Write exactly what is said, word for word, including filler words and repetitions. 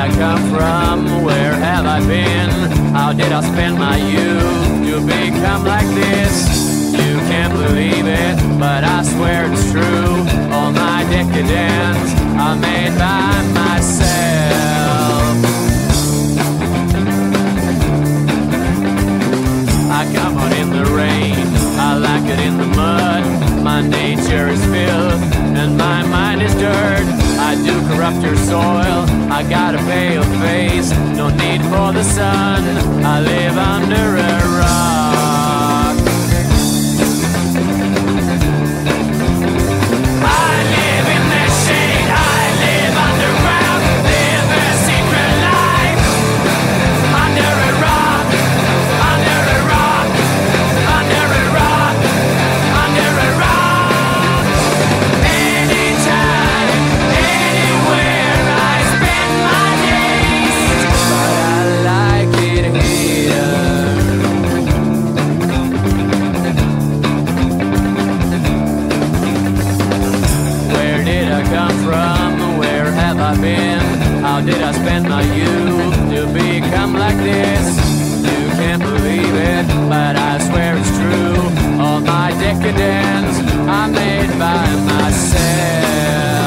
I come from? Where have I been? How did I spend my youth to become like this? You can't believe it, but I swear it's true. All my decadence I made by myself. I come out in the rain, I like it in the mud. My nature is filth and my mind is dirt. I do corrupt your soil, I got a pale face. No need for the sun, I live under a rock. I live in the shade, I live underground. Live a secret life under a rock, under a rock, under a rock, under a rock. Anytime, anywhere I spend my days, but I like it here. Where did I come from? Where have I been? How did I spend my youth to become like this? You can't believe it, but I swear it's true. All my decadence I made by myself.